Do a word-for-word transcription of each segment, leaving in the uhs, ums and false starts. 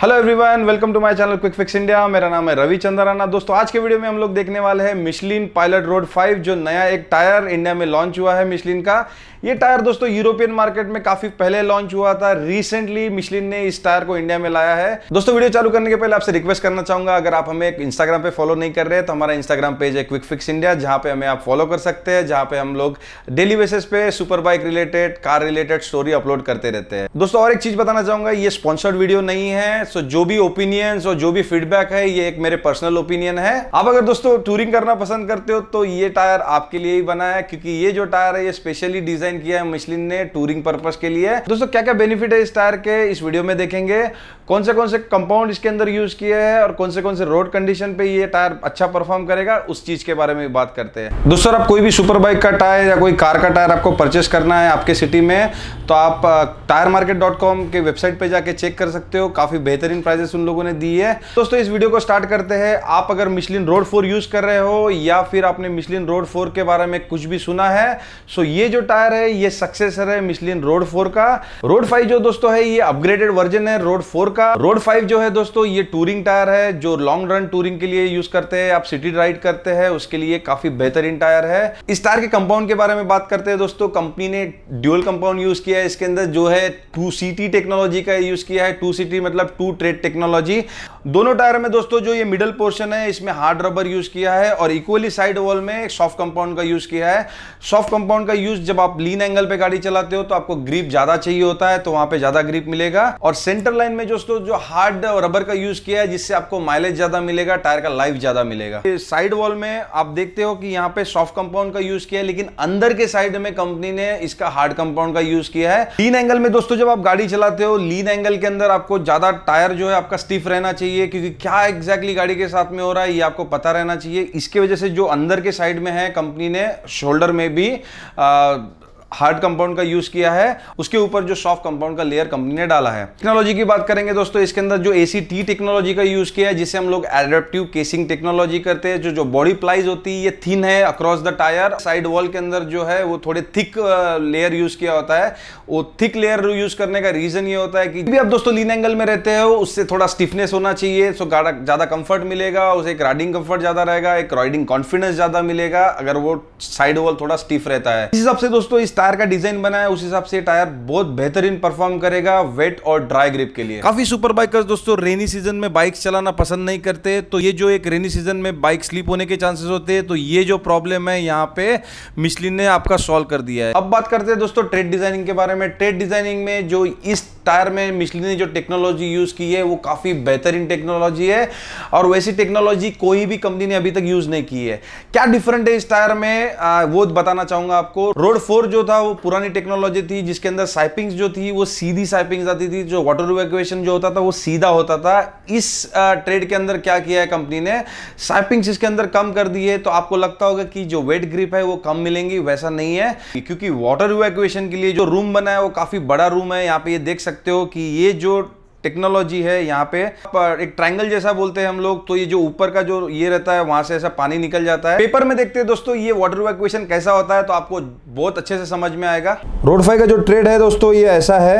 Hello everyone, welcome to my channel quick fix India. मेरा नाम है रवि चंद्राना। दोस्तों आज के वीडियो में हम लोग देखने वाले हैं मिशेलिन पायलट रोड फाइव, जो नया एक टायर इंडिया में लॉन्च हुआ है मिशेलिन का। ये टायर दोस्तों यूरोपियन मार्केट में काफी पहले लॉन्च हुआ था। रिसेंटली मिशेलिन ने इस टायर को इंडिया में लाया है। दोस्तों वीडियो चालू करने के पहले आपसे रिक्वेस्ट करना चाहूंगा, अगर आप हमें इंस्टाग्राम पे फॉलो नहीं कर रहे हैं तो हमारा इंस्टाग्राम पेज है क्विक फिक्स इंडिया, जहां पे हमें आप फॉलो कर सकते हैं, जहां पे हम लोग डेली बेसिस पे super bike related, car related story upload करते रहते हैं। दोस्तों और एक चीज बताना चाहूंगा, ये स्पॉन्सर्ड वीडियो नहीं है। सो जो भी ओपिनियंस और जो भी फीडबैक है ये एक मेरे पर्सनल ओपिनियन है। आप अगर दोस्तों टूरिंग करना पसंद करते हो तो ये टायर आपके लिए ही बना है, क्योंकि ये जो टायर है ये स्पेशली डिजाइन किया है मिशेलिन ने टूरिंग पर्पस के लिए। दोस्तों क्या क्या बेनिफिट है इस टायर के, इस वीडियो में देखेंगे। कौन से कौन से कंपाउंड इसके अंदर यूज किए हैं और कौन से कौन से रोड कंडीशन पे ये टायर अच्छा परफॉर्म करेगा, उस चीज के बारे में बात करते हैं। दोस्तों आप कोई भी सुपर बाइक का टायर या कोई कार का टायर आपको परचेस करना है आपके सिटी में, तो आप टायर मार्केट डॉट कॉम के वेबसाइट पे जाके चेक कर सकते हो। काफी बेहतरीन प्राइसेस उन लोगों ने दी है। दोस्तों इस वीडियो को स्टार्ट करते हैं। आप अगर मिशेलिन रोड फोर यूज कर रहे हो या फिर आपने मिशेलिन रोड फोर के बारे में कुछ भी सुना है, सो ये जो टायर है ये सक्सेसर है मिशेलिन रोड फोर का। रोड फाइव जो दोस्तों है ये अपग्रेडेड वर्जन है रोड फोर का। रोड फाइव जो है दोस्तों ये टूरिंग टायर है, जो लॉन्ग रन टूरिंग के लिए यूज करते हैं, आप सिटी राइड करते हैं उसके लिए काफी बेहतरीन टायर है। इस टायर के कंपाउंड के बारे में बात करते हैं दोस्तों। कंपनी ने ड्यूल कंपाउंड यूज किया है इसके अंदर, जो है टू सी टी टेक्नोलॉजी का यूज किया है। टू सी टी मतलब टू ट्रेड टेक्नोलॉजी। दोनों टायर में दोस्तों जो ये मिडल पोर्शन है इसमें हार्ड रबर यूज किया है और इक्वली साइड वॉल में सॉफ्ट कंपाउंड का यूज किया है। सॉफ्ट कंपाउंड का यूज जब आप लीन एंगल पे गाड़ी चलाते हो तो आपको ग्रिप ज्यादा चाहिए होता है, तो वहां पे ज्यादा ग्रिप मिलेगा। और सेंटर लाइन में दोस्तों जो हार्ड रबर का यूज किया है जिससे आपको माइलेज ज्यादा मिलेगा, टायर का लाइफ ज्यादा मिलेगा। साइड वॉल में आप देखते हो कि यहाँ पे सॉफ्ट कंपाउंड का यूज किया है, लेकिन अंदर के साइड में कंपनी ने इसका हार्ड कंपाउंड का यूज किया है। लीन एंगल में दोस्तों जब आप गाड़ी चलाते हो, लीन एंगल के अंदर आपको ज्यादा टायर जो है आपका स्टिफ रहना चाहिए, क्योंकि क्या एग्जैक्टली गाड़ी के साथ में हो रहा है ये आपको पता रहना चाहिए। इसके वजह से जो अंदर के साइड में है कंपनी ने शोल्डर में भी आ, हार्ड कंपाउंड का यूज किया है, उसके ऊपर जो सॉफ्ट कंपाउंड का लेयर कंपनी ने डाला है। टेक्नोलॉजी की बात करेंगे दोस्तों, इसके अंदर जो एसी टी टेक्नोलॉजी का यूज किया है, जिसे हम लोग एडेप्टिव केसिंग टेक्नोलॉजी करते हैं। जो जो बॉडी प्लाइज होती है ये थिन है across the tyre. Side wall के अंदर जो है वो थोड़े थिक लेयर यूज किया होता है। वो थिक लेयर यूज करने का रीजन ये होता है कि भी आप दोस्तों लीन एंगल में रहते हो उससे थोड़ा स्टिफनेस होना चाहिए, सो गाड़ा ज्यादा कंफर्ट मिलेगा, उसे एक राइडिंग कंफर्ट ज्यादा रहेगा, एक राइडिंग कॉन्फिडेंस ज्यादा मिलेगा अगर वो साइड वॉल थोड़ा स्टिफ रहता है। इस हिसाब से दोस्तों इस टायर का डिजाइन बना है, उस हिसाब से टायर बहुत बेहतरीन परफॉर्म करेगा वेट और ड्राई ग्रिप के लिए। काफी सुपर बाइकर्स दोस्तों रेनी सीजन में बाइक चलाना पसंद नहीं करते, तो ये जो एक रेनी सीजन में बाइक स्लिप होने के चांसेस होते हैं, तो ये जो प्रॉब्लम है यहाँ पे मिशेलिन ने आपका सॉल्व कर दिया है। अब बात करते हैं दोस्तों ट्रेड डिजाइनिंग के बारे में। ट्रेड डिजाइनिंग में जो इस टायर में मिशेलिन ने जो टेक्नोलॉजी यूज की है वो काफी बेहतरीन टेक्नोलॉजी है और वैसी टेक्नोलॉजी कोई भी कंपनी ने अभी तक यूज नहीं की है। क्या डिफरेंट है इस टायर में आ, वो बताना चाहूंगा आपको। रोड फोर जो था वो पुरानी टेक्नोलॉजी थी, जिसके अंदर साइपिंग्स जो थी वो सीधी साइपिंग्स आती थी, जो वाटर इवैक्यूएशन जो होता था वो सीधा होता था। इस ट्रेड के अंदर क्या किया है कंपनी ने, साइपिंग्स इसके अंदर कम कर दी है। तो आपको लगता होगा कि जो वेट ग्रिप है वो कम मिलेंगी, वैसा नहीं है, क्योंकि वाटर इवैक्यूएशन के लिए जो रूम बना है वो काफी बड़ा रूम है। यहाँ पे ये देख सकते हो कि ये जो टेक्नोलॉजी है यहाँ पे एक ट्रायंगल जैसा बोलते हैं हम लोग, तो ये जो ऊपर का जो ये रहता है वहां से ऐसा पानी निकल जाता है। पेपर में देखते हैं दोस्तों ये वाटर इवैक्यूएशन कैसा होता है, तो आपको बहुत अच्छे से समझ में आएगा। रोड फाइव का जो ट्रेड है दोस्तों ये ऐसा है।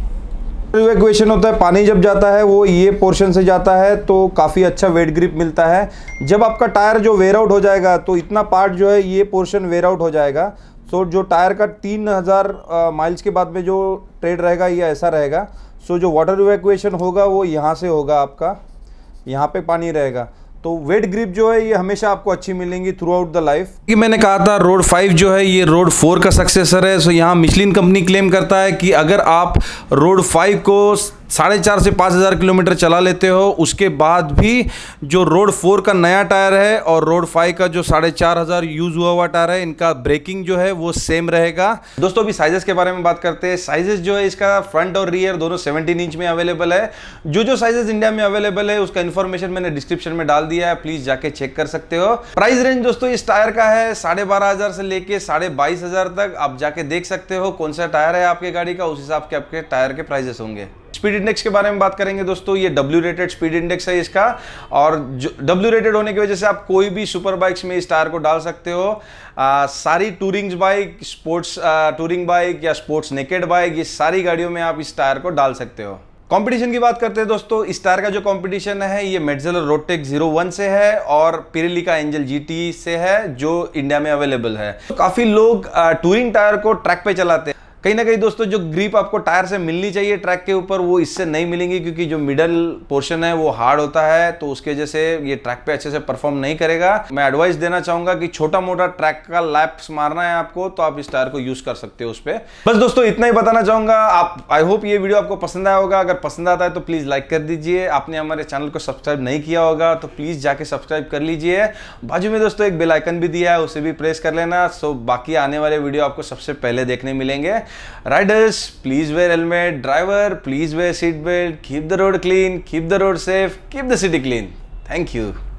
इवैक्यूएशन होता है, पानी जब जाता है वो ये पोर्शन से जाता है, तो काफ़ी अच्छा वेट ग्रिप मिलता है। जब आपका टायर जो वेयर आउट हो जाएगा तो इतना पार्ट जो है ये पोर्शन वेयर आउट हो जाएगा। सो जो टायर का तीन हज़ार माइल्स के बाद में जो ट्रेड रहेगा ये ऐसा रहेगा। सो जो वाटर इवैक्यूएशन होगा वो यहाँ से होगा, आपका यहाँ पे पानी रहेगा, तो वेट ग्रिप जो है ये हमेशा आपको अच्छी मिलेंगी थ्रू आउट द लाइफ। कि मैंने कहा था रोड फाइव जो है ये रोड फोर का सक्सेसर है। सो यहाँ मिशेलिन कंपनी क्लेम करता है कि अगर आप रोड फाइव को साढ़े चार से पाँच हज़ार किलोमीटर चला लेते हो, उसके बाद भी जो रोड फोर का नया टायर है और रोड फाइव का जो साढ़े चार हज़ार यूज हुआ हुआ टायर है, इनका ब्रेकिंग जो है वो सेम रहेगा। दोस्तों अभी साइजेस के बारे में बात करते हैं। साइजेस जो है इसका फ्रंट और रियर दोनों सत्रह इंच में अवेलेबल है। जो जो साइजेस इंडिया में अवेलेबल है उसका इन्फॉर्मेशन मैंने डिस्क्रिप्शन में डाल दिया है, प्लीज जाके चेक कर सकते हो। प्राइस रेंज दोस्तों इस टायर का है साढ़े बारह हजार से लेके साढ़े बाईस हजार तक। आप जाके देख सकते हो कौन सा टायर है आपके गाड़ी का, उस हिसाब के आपके टायर के प्राइजेस होंगे। स्पीड इंडेक्स के बारे में बात करेंगे दोस्तों, ये डब्ल्यू रेटेड स्पीड इंडेक्स है इसका, और डब्ल्यू रेटेड होने की वजह से आप कोई भी सुपर बाइक्स में इस टायर को डाल सकते हो। आ, सारी touring bike, sports touring bike या स्पोर्ट्स नेकेड बाइक, ये सारी गाड़ियों में आप इस टायर को डाल सकते हो। कंपटीशन की बात करते हैं दोस्तों, इस टायर का जो कंपटीशन है ये Michelin road tech zero one से है और पिरेली का एंजल जीटी से है जो इंडिया में अवेलेबल है। तो काफी लोग टूरिंग टायर को ट्रैक पे चलाते हैं। कहीं ना कहीं दोस्तों जो ग्रिप आपको टायर से मिलनी चाहिए ट्रैक के ऊपर वो इससे नहीं मिलेंगी, क्योंकि जो मिडल पोर्शन है वो हार्ड होता है, तो उसके वजह से ये ट्रैक पे अच्छे से परफॉर्म नहीं करेगा। मैं एडवाइस देना चाहूंगा कि छोटा मोटा ट्रैक का लैप्स मारना है आपको तो आप इस टायर को यूज कर सकते हो उस पर। बस दोस्तों इतना ही बताना चाहूंगा। आप आई होप ये वीडियो आपको पसंद आया होगा। अगर पसंद आता है तो प्लीज लाइक कर दीजिए। आपने हमारे चैनल को सब्सक्राइब नहीं किया होगा तो प्लीज जाके सब्सक्राइब कर लीजिए। बाजू में दोस्तों एक बेल आइकन भी दिया है, उसे भी प्रेस कर लेना। सो बाकी आने वाले वीडियो आपको सबसे पहले देखने मिलेंगे। Riders, please wear helmet. Driver, please wear seat belt. Keep the road clean, keep the road safe, keep the city clean. Thank you.